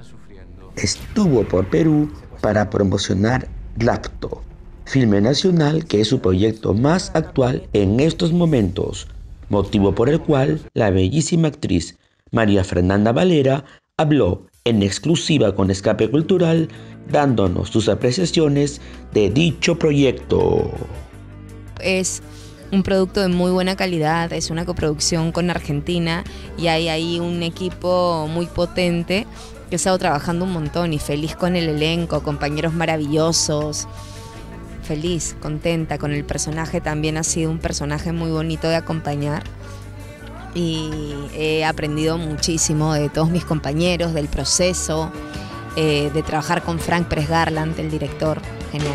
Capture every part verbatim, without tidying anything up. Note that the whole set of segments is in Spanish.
estuvo por Perú para promocionar Rapto, filme nacional que es su proyecto más actual en estos momentos, motivo por el cual la bellísima actriz María Fernanda Valera habló en exclusiva con Escape Cultural, dándonos sus apreciaciones de dicho proyecto. Es un producto de muy buena calidad, es una coproducción con Argentina y hay ahí un equipo muy potente que he estado trabajando un montón y feliz con el elenco, compañeros maravillosos, feliz, contenta con el personaje. También ha sido un personaje muy bonito de acompañar y he aprendido muchísimo de todos mis compañeros, del proceso, eh, de trabajar con Frank Pérez Garland, el director, genial.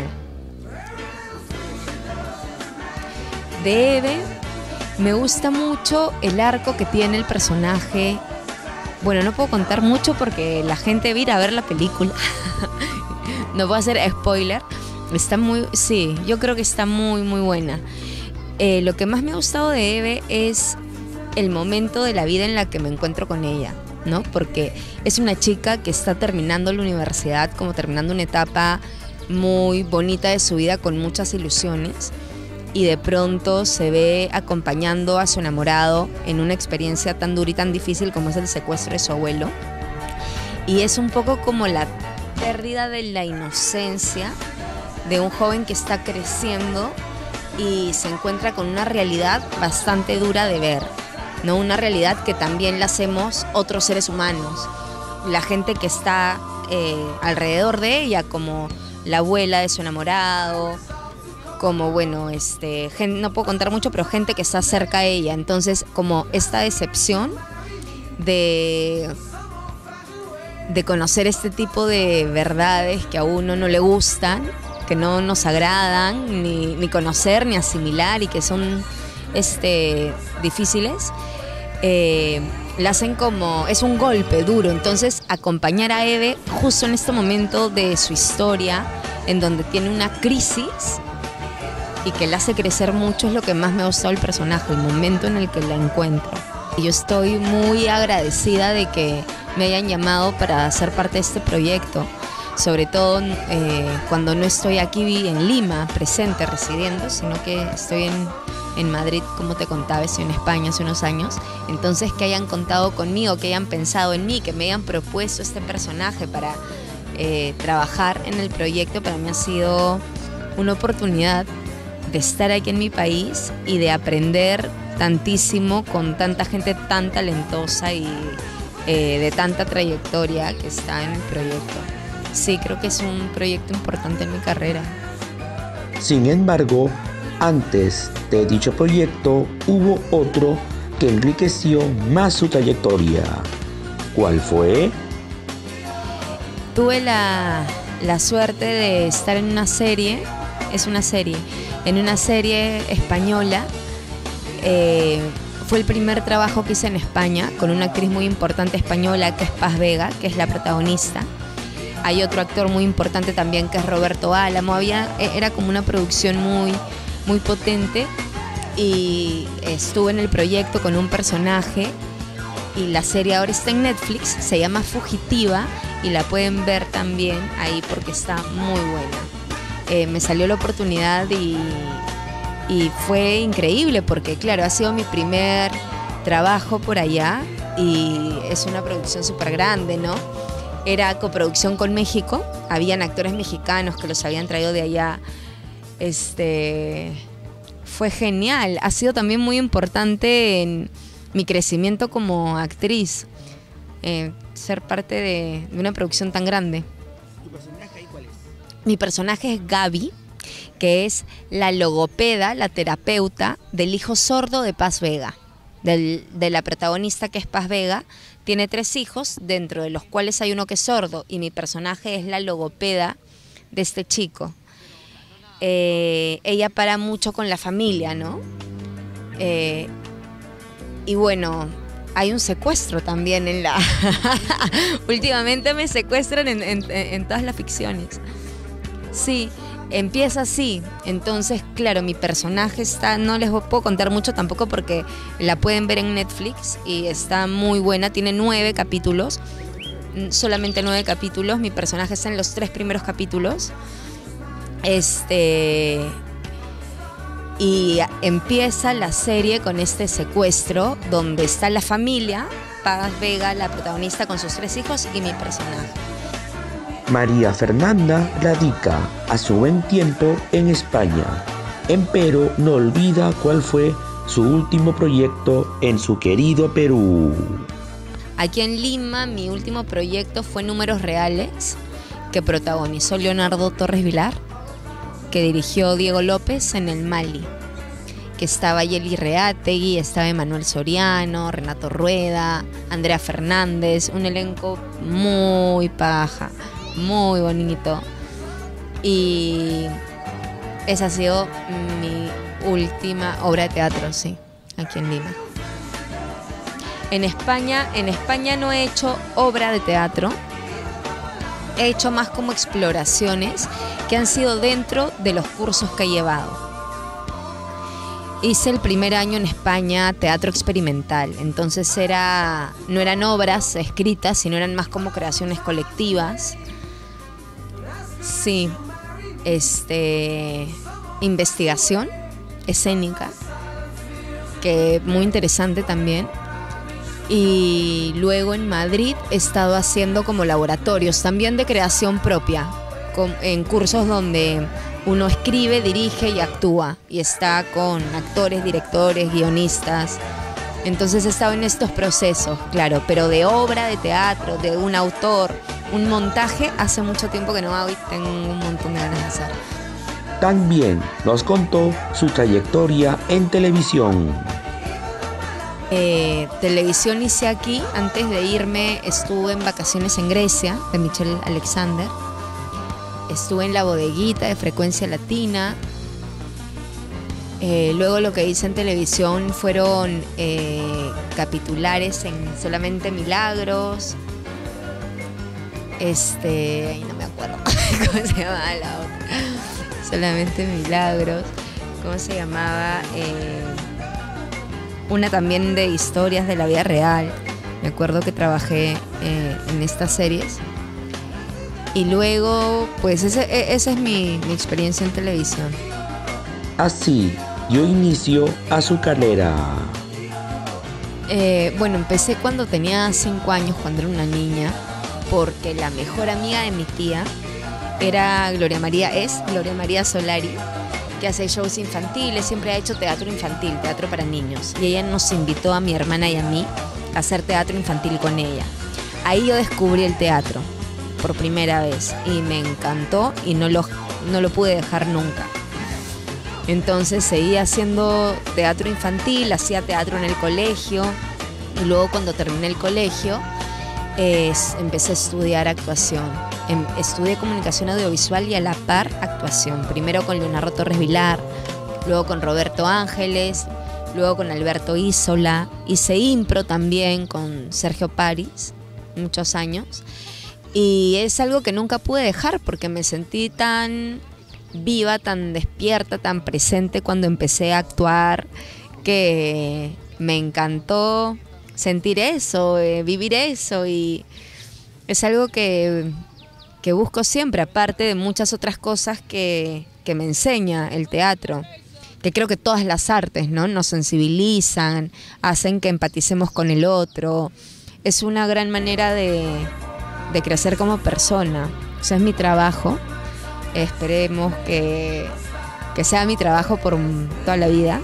De Eve, me gusta mucho el arco que tiene el personaje. Bueno, no puedo contar mucho porque la gente va a ir a ver la película. No puedo hacer spoiler. Está muy, sí, yo creo que está muy, muy buena. Eh, lo que más me ha gustado de Eve es el momento de la vida en la que me encuentro con ella, ¿no? Porque es una chica que está terminando la universidad, como terminando una etapa muy bonita de su vida con muchas ilusiones. Y de pronto se ve acompañando a su enamorado en una experiencia tan dura y tan difícil como es el secuestro de su abuelo. Y es un poco como la pérdida de la inocencia de un joven que está creciendo y se encuentra con una realidad bastante dura de ver, ¿no? Una realidad que también la hacemos otros seres humanos. La gente que está eh, alrededor de ella, como la abuela de su enamorado, como, bueno, este, gente, no puedo contar mucho, pero gente que está cerca de ella. Entonces, como esta decepción de, de conocer este tipo de verdades que a uno no le gustan, que no nos agradan, ni, ni conocer, ni asimilar, y que son este, difíciles, eh, la hacen como, es un golpe duro. Entonces, acompañar a Eve justo en este momento de su historia, en donde tiene una crisis, y que la hace crecer mucho, es lo que más me ha gustado del personaje, el momento en el que la encuentro. Y yo estoy muy agradecida de que me hayan llamado para ser parte de este proyecto, sobre todo eh, cuando no estoy aquí en Lima, presente, residiendo, sino que estoy en, en Madrid, como te contaba, estoy en España hace unos años. Entonces, que hayan contado conmigo, que hayan pensado en mí, que me hayan propuesto este personaje para eh, trabajar en el proyecto, para mí ha sido una oportunidad de estar aquí en mi país y de aprender tantísimo con tanta gente tan talentosa y eh, de tanta trayectoria que está en el proyecto. Sí, creo que es un proyecto importante en mi carrera. Sin embargo, antes de dicho proyecto hubo otro que enriqueció más su trayectoria. ¿Cuál fue? Tuve la, la suerte de estar en una serie, es una serie, en una serie española. Eh, fue el primer trabajo que hice en España con una actriz muy importante española que es Paz Vega, que es la protagonista. Hay otro actor muy importante también que es Roberto Álamo. Había, era como una producción muy, muy potente y estuve en el proyecto con un personaje y la serie ahora está en Netflix, se llama Fugitiva y la pueden ver también ahí porque está muy buena. Eh, me salió la oportunidad y, y fue increíble porque, claro, ha sido mi primer trabajo por allá y es una producción súper grande, ¿no? Era coproducción con México, habían actores mexicanos que los habían traído de allá. Este, fue genial, ha sido también muy importante en mi crecimiento como actriz, eh, ser parte de, de una producción tan grande. ¿Tu personaje ahí cuál es? Mi personaje es Gaby, que es la logopeda, la terapeuta del hijo sordo de Paz Vega, del, de la protagonista que es Paz Vega. Tiene tres hijos, dentro de los cuales hay uno que es sordo, y mi personaje es la logopeda de este chico. Eh, ella para mucho con la familia, ¿no? Eh, y bueno, hay un secuestro también en la... Últimamente me secuestran en, en, en todas las ficciones. Sí, empieza así. Entonces, claro, mi personaje está... No les puedo contar mucho tampoco porque la pueden ver en Netflix y está muy buena. Tiene nueve capítulos. solamente nueve capítulos, mi personaje está en los tres primeros capítulos. Este... Y empieza la serie con este secuestro donde está la familia, Paz Vega, la protagonista, con sus tres hijos, y mi personaje. María Fernanda radica a su buen tiempo en España, empero no olvida cuál fue su último proyecto en su querido Perú. Aquí en Lima, mi último proyecto fue Números Reales, que protagonizó Leonardo Torres Vilar, que dirigió Diego López en el Mali, que estaba Yeli Reategui, estaba Emanuel Soriano, Renato Rueda, Andrea Fernández, un elenco muy paja, muy bonito. Y esa ha sido mi última obra de teatro, sí, aquí en Lima. En España, en España no he hecho obra de teatro, he hecho más como exploraciones que han sido dentro de los cursos que he llevado. Hice el primer año en España teatro experimental, entonces era, no eran obras escritas, sino eran más como creaciones colectivas. Sí, este, investigación escénica, que muy interesante también. Y luego en Madrid he estado haciendo como laboratorios también de creación propia, con, en cursos donde uno escribe, dirige y actúa, y está con actores, directores, guionistas. Entonces he estado en estos procesos, claro, pero de obra de teatro, de un autor, un montaje, hace mucho tiempo que no hago y tengo un montón de ganas de hacer. También nos contó su trayectoria en televisión. Eh, televisión hice aquí, antes de irme estuve en Vacaciones en Grecia, de Michelle Alexander. Estuve en La Bodeguita de Frecuencia Latina. Eh, luego lo que hice en televisión fueron eh, capitulares en Solamente Milagros. Este, ahí no me acuerdo cómo se llamaba la otra. Solamente Milagros. ¿Cómo se llamaba? Eh, una también de historias de la vida real. Me acuerdo que trabajé eh, en estas series. Y luego, pues ese, esa es mi, mi experiencia en televisión. Así dio inicio a su carrera. Eh, bueno, empecé cuando tenía cinco años, cuando era una niña, porque la mejor amiga de mi tía era Gloria María, es Gloria María Solari, que hace shows infantiles, siempre ha hecho teatro infantil, teatro para niños. Y ella nos invitó a mi hermana y a mí a hacer teatro infantil con ella. Ahí yo descubrí el teatro por primera vez y me encantó y no lo, no lo pude dejar nunca. Entonces seguí haciendo teatro infantil, hacía teatro en el colegio y luego cuando terminé el colegio eh, empecé a estudiar actuación. Em, estudié comunicación audiovisual y a la par actuación. Primero con Leonardo Torres Vilar, luego con Roberto Ángeles, luego con Alberto Isola. Hice impro también con Sergio París, muchos años. Y es algo que nunca pude dejar porque me sentí tan viva, tan despierta, tan presente cuando empecé a actuar, que me encantó sentir eso, eh, vivir eso, y es algo que, que busco siempre, aparte de muchas otras cosas que, que me enseña el teatro, que creo que todas las artes, ¿no?, nos sensibilizan, hacen que empaticemos con el otro. Es una gran manera de, de crecer como persona. O sea, es mi trabajo. Esperemos que, que sea mi trabajo por toda la vida.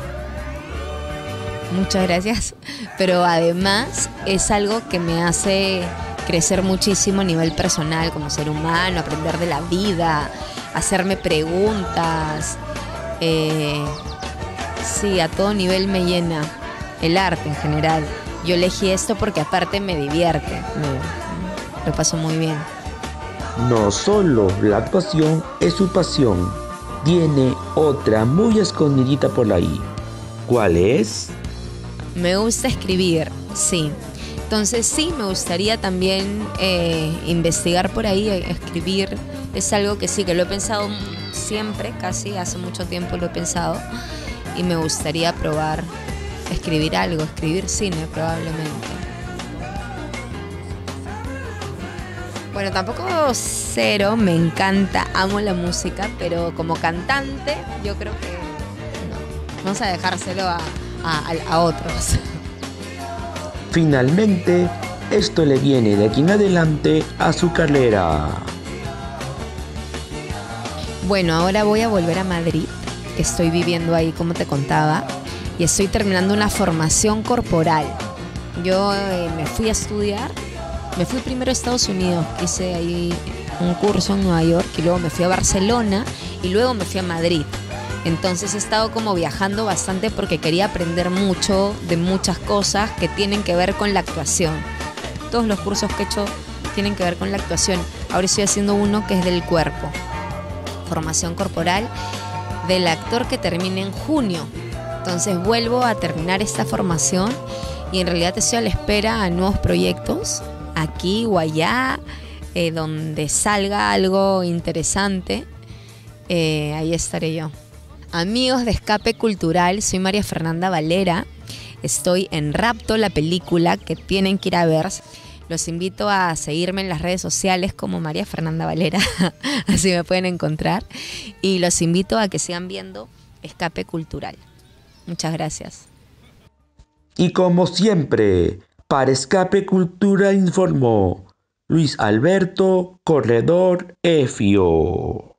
Muchas gracias. Pero además es algo que me hace crecer muchísimo a nivel personal como ser humano, aprender de la vida, hacerme preguntas. Eh, sí, a todo nivel me llena el arte en general. Yo elegí esto porque aparte me divierte, me, lo paso muy bien. No solo la actuación es su pasión, tiene otra muy escondidita por ahí. ¿Cuál es? Me gusta escribir, sí. Entonces sí, me gustaría también eh, investigar por ahí, escribir. Es algo que sí, que lo he pensado siempre, casi hace mucho tiempo lo he pensado. Y me gustaría probar escribir algo, escribir cine probablemente. Bueno, tampoco cero, me encanta, amo la música, pero como cantante yo creo que no. Vamos a dejárselo a, a, a otros. Finalmente, esto le viene de aquí en adelante a su carrera. Bueno, ahora voy a volver a Madrid, que estoy viviendo ahí, como te contaba, y estoy terminando una formación corporal. Yo eh, me fui a estudiar, me fui primero a Estados Unidos, hice ahí un curso en Nueva York, y luego me fui a Barcelona, y luego me fui a Madrid. Entonces he estado como viajando bastante porque quería aprender mucho de muchas cosas que tienen que ver con la actuación. Todos los cursos que he hecho tienen que ver con la actuación. Ahora estoy haciendo uno que es del cuerpo, formación corporal del actor, que termina en junio. Entonces vuelvo a terminar esta formación y en realidad estoy a la espera a nuevos proyectos aquí o allá, eh, donde salga algo interesante. Eh, ahí estaré yo. Amigos de Escape Cultural, soy María Fernanda Valera. Estoy en Rapto, la película que tienen que ir a ver. Los invito a seguirme en las redes sociales como María Fernanda Valera, así me pueden encontrar. Y los invito a que sigan viendo Escape Cultural. Muchas gracias. Y como siempre, para Escape Cultural informó Luis Alberto Corredor Efio.